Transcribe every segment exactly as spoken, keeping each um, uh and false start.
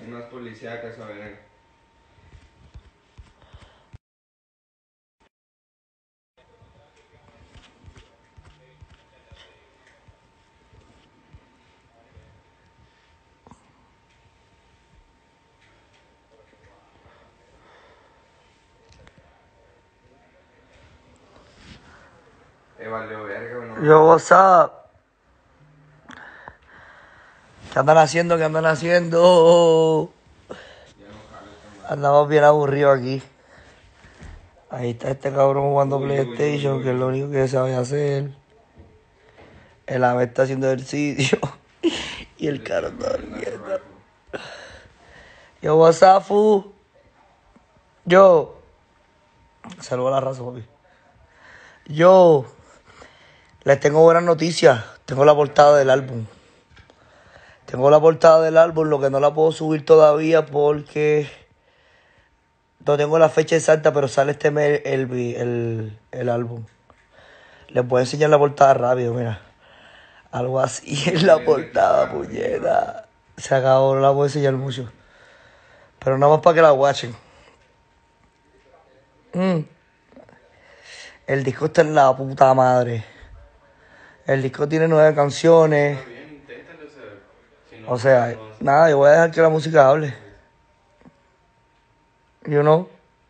Unas policíacas a ver. Eh, valió verga, ¿no? Yo, what's up? ¿Qué andan haciendo? ¿Qué andan haciendo? Andamos bien aburridos aquí. Ahí está este cabrón jugando Uy, uy, PlayStation, uy, uy, que es lo uy. único que sabe hacer. El ave está haciendo ejercicio. Y el caro está durmiendo. Yo, what's up, fu? Yo. Saludos a la raza, papi. Yo. Les tengo buenas noticias. Tengo la portada del álbum. Tengo la portada del álbum, lo que no la puedo subir todavía porque no tengo la fecha exacta, pero sale este mes el, el, el álbum. Les voy a enseñar la portada rápido, mira. Algo así es la portada, puñeta. Se acabó, no la puedo enseñar mucho. Pero nada más para que la watchen. Mm. El disco está en la puta madre. El disco tiene nueve canciones. Está bien, inténtalo, o sea, si no, O sea, no vas a- nada, yo voy a dejar que la música hable. You know?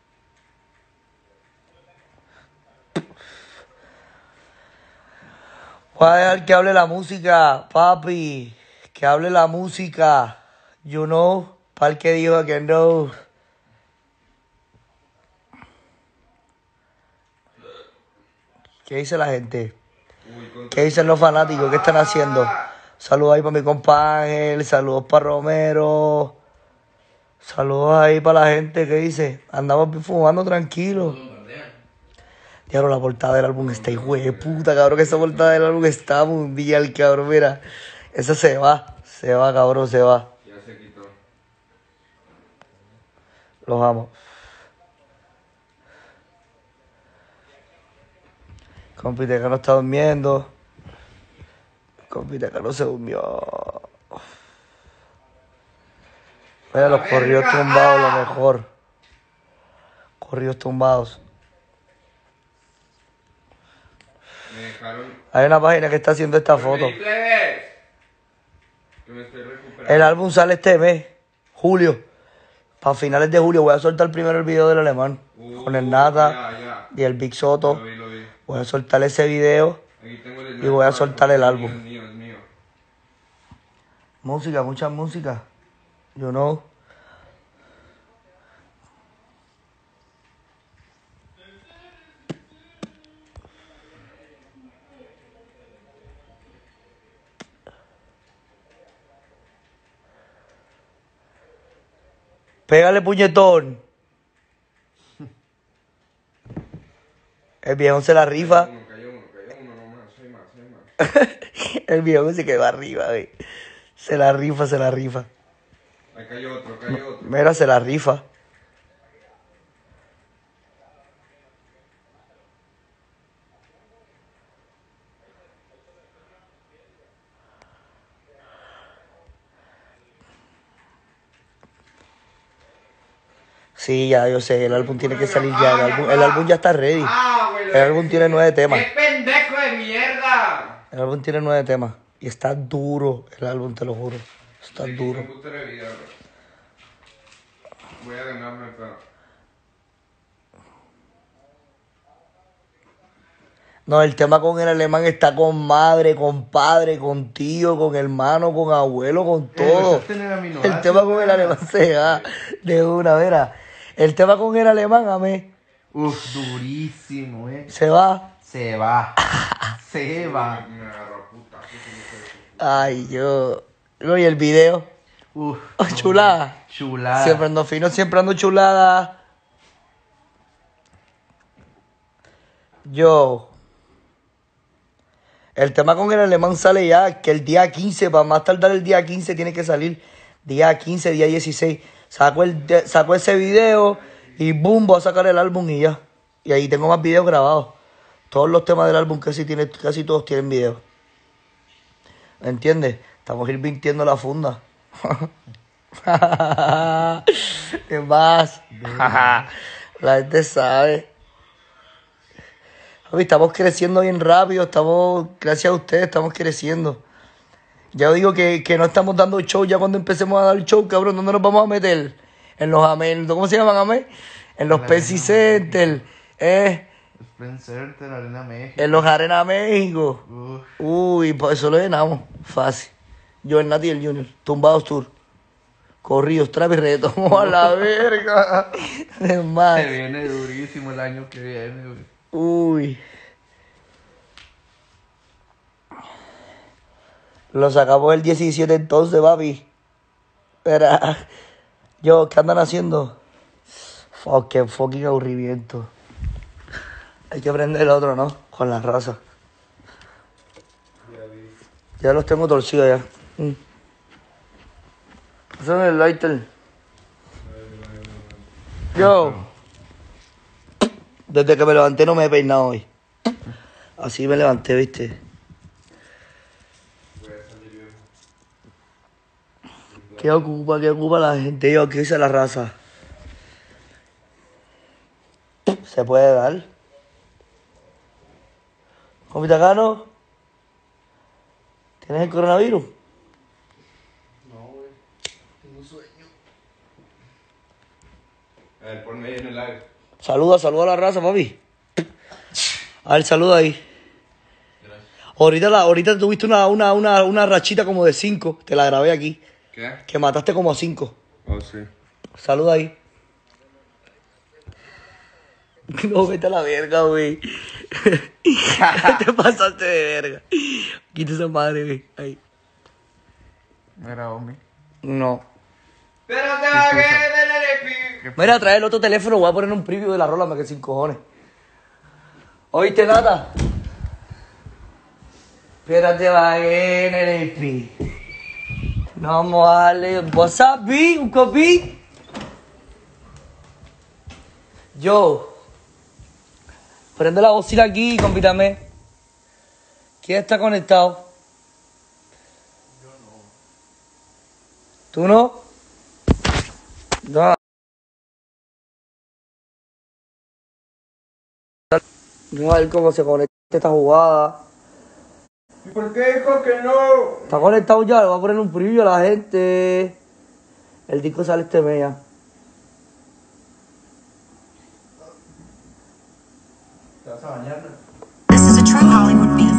Voy a dejar que hable la música, papi. Que hable la música. You know? Para el que dijo que no. ¿Qué dice la gente? Uy, con ¿Qué dicen los fanáticos? ¿Qué están haciendo? Saludos ahí para mi compa Ángel. Saludos para Romero. Saludos ahí para la gente que dice. Andamos fumando tranquilos. Diablo, la portada del álbum está hijo de puta, cabrón. Que esa portada del álbum está mundial, cabrón. Mira, esa se va. Se va, cabrón, se va. Ya se quitó. Los amo. Compite que no está durmiendo. Compite que no se durmió. Mira, los corridos tumbados, lo mejor. Corridos tumbados. Me dejaron. Hay una página que está haciendo esta foto. ¡Ey, plebes! Que me estoy recuperando. El álbum sale este mes, julio. Para finales de julio voy a soltar primero el video del alemán. Uh, Con el Nata ya, ya. y el Big Soto. Lo vi, lo vi. Voy a soltar ese video. Aquí tengo el Y voy a Snapchat, soltar el es álbum. mío, es mío. Música, mucha música. You know. Pégale puñetón. El viejo se la rifa. Uno, cayó uno, cayó uno nomás. Hay más, hay más. El viejo se quedó arriba, güey. Se la rifa, se la rifa. Ahí cayó otro, cayó otro. Mira, se la rifa. Sí, ya, yo sé, el álbum tiene que salir ya. El álbum, el álbum ya está ready. Ah, güey. lo El álbum tiene nueve temas. ¡Qué pendejo de mierda! El álbum tiene nueve temas. Y está duro el álbum, te lo juro. Está Sí, duro. me gusta la vida, bro. Voy a ganarme, pero. No, el tema con el alemán está con madre, con padre, con tío, con hermano, con abuelo, con todo. El tema con el alemán se va de una, vera. El tema con el alemán, amé, Uf, durísimo, eh. se va. Se va. Se va. Me agarró a putazos, hijo de puta. Ay, yo. Oye, el video. Uf. Oh, chulada. Chulada. Siempre ando fino, siempre ando chulada. Yo. El tema con el alemán sale ya, que el día quince, para más tardar el día quince tiene que salir. Día quince, día dieciséis. Saco, el de- saco ese video y boom, voy a sacar el álbum y ya. Y ahí tengo más videos grabados. Todos los temas del álbum casi, tiene, casi todos tienen videos. ¿Me entiendes? Estamos invirtiendo la funda. ¿Qué más? La gente sabe. Papi, estamos creciendo bien rápido, estamos, gracias a ustedes, estamos creciendo. Ya digo que, que no estamos dando show, ya cuando empecemos a dar show, cabrón, ¿dónde nos vamos a meter? En los amén, ¿cómo se llaman amén? En los Pepsi Center, eh, Sprint Center, Arena México. en los Arena México. Uf. Uy, por eso lo llenamos, fácil. Yo, el Nati y el Junior, tumbados tour. Corridos, trap y reto, a la verga. Es más. Se viene durísimo el año que viene, güey. Uy. Lo sacamos el diecisiete entonces, papi. Espera. Yo, ¿qué andan haciendo? Fuck, qué fucking aburrimiento. Hay que prender el otro, ¿no? Con la raza. Ya los tengo torcidos ya. Mm. Eso es el lighter. Yo. Desde que me levanté no me he peinado hoy. Así me levanté, ¿viste? ¿Qué ocupa? ¿Qué ocupa la gente? Yo, ¿qué dice la raza? ¿Se puede dar? ¿Comita Cano? ¿Tienes el coronavirus? No, güey. Tengo sueño. A ver, ponme ahí en el live. Saluda, saluda a la raza, papi. A ver, saluda ahí. Gracias. Ahorita, la, ahorita tuviste una, una, una, una rachita como de cinco. Te la grabé aquí. ¿Qué? Que mataste como a cinco. Oh, sí. Saluda ahí. No, vete a la verga, güey. Te pasaste de verga. Quita esa madre, güey. Ahí. Mira, homie. No. Pero te va a quedar. Mira, trae el otro teléfono. Voy a poner un preview de la rola, me quedé sin cojones. ¿Oíste, Nata? Espérate, va en el E P. No, vamos a darle. What's up, B? ¿Un copy? Yo. Prende la bocina aquí, compítame. ¿Quién está conectado? Yo no. ¿Tú no? No. Vamos a ver cómo se conecta esta jugada. ¿Y por qué dijo que no? Está conectado ya, le voy a poner un preview a la gente. El disco sale este mes ya. ¿Te vas a bañar? This is a true Hollywood beat.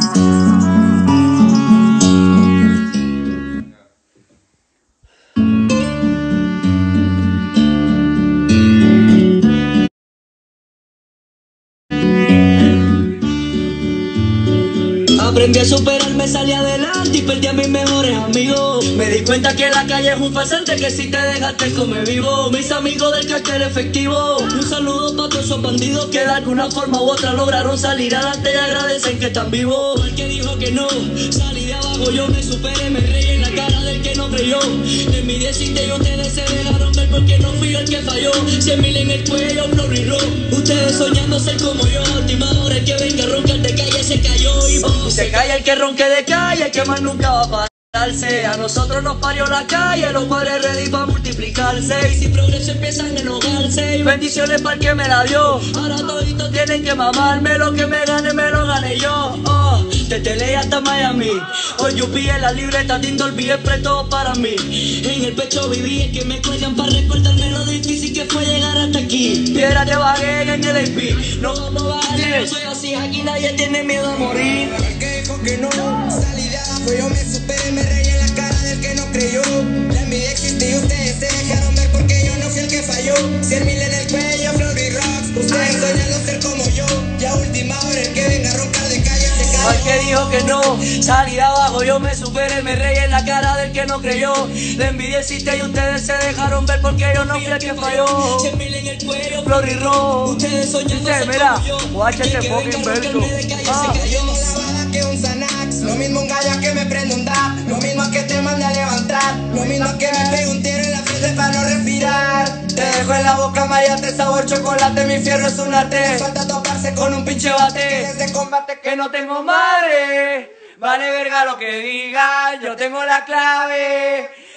Aprendí a superarme, salí adelante y perdí a mis mejores amigos. Me di cuenta que la calle es un farsante, que si te dejaste comer vivo. Mis amigos del cartel efectivo, un saludo para todos esos bandidos que de alguna forma u otra lograron salir adelante y agradecen que están vivos. El que dijo que no, salí de abajo, yo me superé, me reí en la cara del que no creyó. De envidia existe y ustedes se dejaron ver porque no fui el que falló. Cien mil en el cuello, no riró. Ustedes soñando ser como yo, última hora el que venga a roncar de calle se cayó. Y oh, se calla el que ronque de calle, el que más nunca va a pararse. A nosotros nos parió la calle, los padres ready para multiplicarse. Y si progreso empiezan a enojarse. Y bendiciones para el que me la dio. Ahora toditos tienen que mamarme, lo que me gane me lo gané yo. Oh, desde L A hasta Miami, hoy yo pillé la libreta de Indolby, todo para mí. En el pecho viví, el que me cuelgan para recordarme lo difícil que fue llegar hasta aquí. Piedra de bagué en el A P, no vamos a bajar, no soy así, aquí nadie tiene miedo a morir. El que dijo que no, salí de abajo, yo me superé, me reí en la cara del que no creyó. La envidia existe y ustedes se dejaron ver porque yo no fui el que falló. Cien mil en el cuello, Flor y Rocks, ustedes soñando ser como yo. Y a última hora el que venga a roncar de calle se Al cayó. que dijo que no, salí de abajo, yo me superé, me reí en la cara del que no creyó. La envidia existe y ustedes se dejaron ver porque yo no fui el que falló. Cien mil en el cuello, Flor y Rock, ustedes soñando dice, ser mira, como yo. guacha Y el este que fucking venga a verso. roncarme de calle Ah. se cayó. La bala que un Xanax, lo mismo un gallo que me prende un dab, lo mismo que te mande a levantar, lo mismo que me pegue un tiro en la frente para no respirar. Te dejo en la boca mayate, sabor chocolate, mi fierro es un arte. Falta toparse con Con un pinche bate, desde combate que que no tengo madre. Vale verga lo que digan, yo tengo la clave.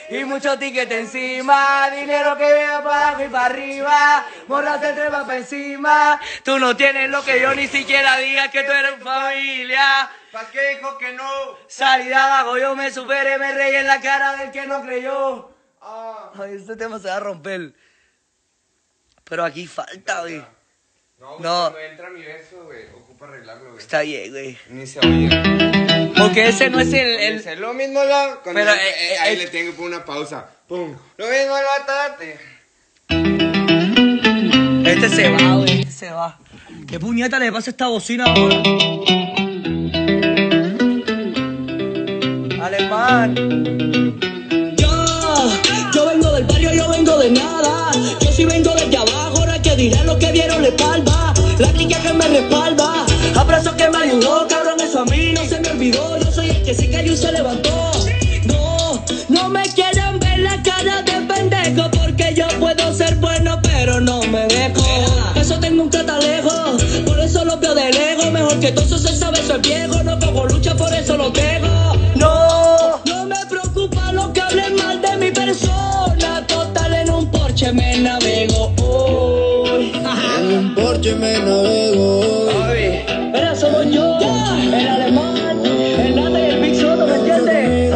y muchos tickets encima, dinero que vea para abajo y para arriba, morra se trepa para encima, tú no tienes lo que yo, ni siquiera digas que tú eres familia. ¿Para qué dijo que no? Salí de abajo, yo me superé, me reí en la cara del que no creyó. Ah. Ay, este tema se va a romper. Pero aquí falta, güey. No, güey, No. cuando entra mi beso, güey, ocupa arreglarlo, güey. Está bien, güey. Ni se oye. Porque ese no es el... el... Es lo mismo lo... Cuando Pero, yo- eh, eh, ahí eh, le tengo que poner una pausa. Pum. Lo mismo lo tate. Este se va, güey. Este se va. ¿Qué puñeta le pasa a esta bocina ahora? Alemán. Yo, yo vengo del barrio, yo vengo de nada. Yo sí vengo desde abajo, ahora que dirán lo que vieron la espalda. La clica que me respalda, abrazo que me ayudó, cabrón, eso a mí no se me olvidó. Yo soy el que se cayó y se levantó. No, no me quieran ver la cara de pendejo, porque yo puedo ser bueno, pero no me dejo. Eso tengo un catalejo, por eso lo veo de lejos. Mejor que todo eso se sabe, soy viejo. No cojo lucha, por eso lo dejo. No, no me preocupa lo que hablen mal de mi persona. Total, en un Porsche me navego hoy. En un Porsche me navego. Pero somos yo, el alemán, el lata y el Big Soto, ¿me entiendes?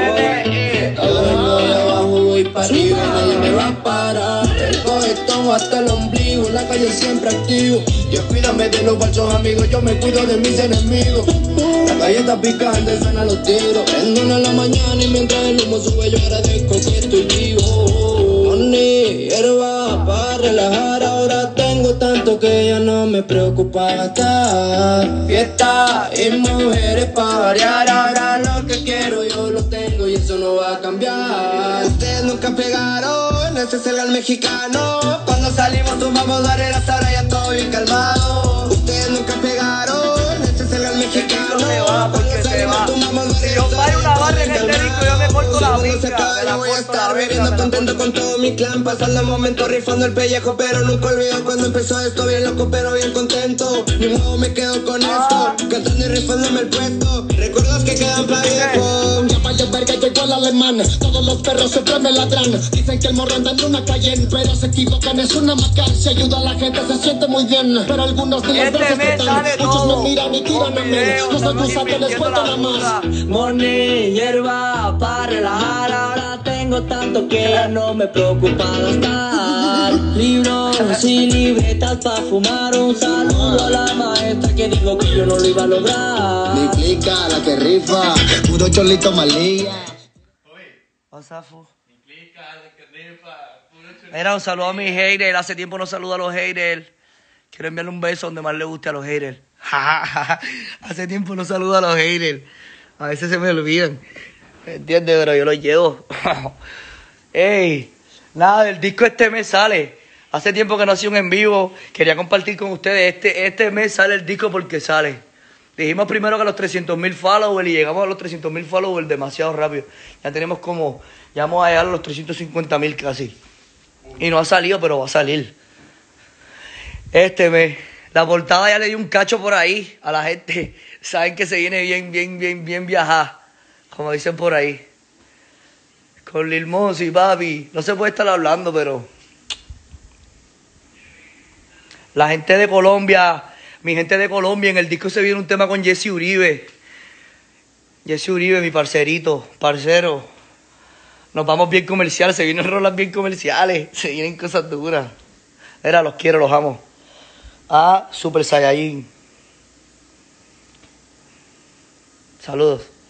Yo vengo de abajo, voy para arriba, nadie me va a parar. El cohetón hasta el ombligo, en la calle siempre activo. Dios cuídame de los falsos amigos, yo me cuido de mis enemigos. La calle está picante, suenan los tiros. Prendo una en la mañana y mientras el humo sube yo agradezco que estoy vivo. Money, hierba para relajar, ahora tengo tanto que ya no me preocupa gastar. Fiesta y mujeres para variar, ahora lo que quiero yo lo tengo y eso no va a cambiar. Ustedes nunca pegaron, ese es el gal mexicano. Cuando salimos tomamos barreras, ahora ya estoy bien calmado. Ustedes nunca pegaron, ese es el gal mexicano. Se va, porque Cuando se salimos va. tomamos Si yo barreras, paro una ahora barra ya en estoy este bien disco, yo me corto la calmado. pinga, Se acaba, me la yo voy a corto la estar verga, bebiendo me la contento con todo mi clan, pasando el momento rifando el pellejo, pero nunca olvido cuando empezó esto, bien loco pero bien contento. Ni modo me quedo con esto, cantando y rifándome el puesto. Recuerdos que quedan para viejo. Ya vaya verga, llegó el alemán. Todos los perros siempre me ladran. Dicen que el morro anda en una calle, pero se equivocan, es una macar. Si ayuda a la gente se siente muy bien, pero algunos ni las Este veces mes que sale están. Muchos todo. me miran y tiran Con a mí. videos, No soy estamos cruzado, les invirtiendo cuento la nada más. dura. Money, hierba para relajar. Ahora tengo tanto que ya no me preocupa gastar. Libros y libretas para fumar. Un saludo a la maestra que dijo que yo no lo iba a lograr. Mi clica, la que rifa, puro cholito malía. Osafu. Mira, un saludo a mis haters. Hace tiempo no saludo a los haters. Quiero enviarle un beso donde más le guste a los haters. Hace tiempo no saludo a los haters. A veces se me olvidan. ¿Entiendes? Pero yo los llevo. Ey, nada, el disco este mes sale. Hace tiempo que no hacía un en vivo. Quería compartir con ustedes. Este, este mes sale el disco porque sale. Dijimos primero que a los trescientos mil followers y llegamos a los trescientos mil followers demasiado rápido. Ya tenemos como, ya vamos a llegar a los trescientos cincuenta mil casi. Y no ha salido, pero va a salir. Este mes, la portada ya le di un cacho por ahí a la gente. Saben que se viene bien, bien, bien, bien viajada. Como dicen por ahí. Con Lil Mosey, papi. No se puede estar hablando, pero... La gente de Colombia... Mi gente de Colombia, en el disco se viene un tema con Jesse Uribe. Jesse Uribe, mi parcerito, parcero. Nos vamos bien comerciales, se vienen rolas bien comerciales, se vienen cosas duras. Mira, los quiero, los amo. Ah, Super Saiyajin. Saludos.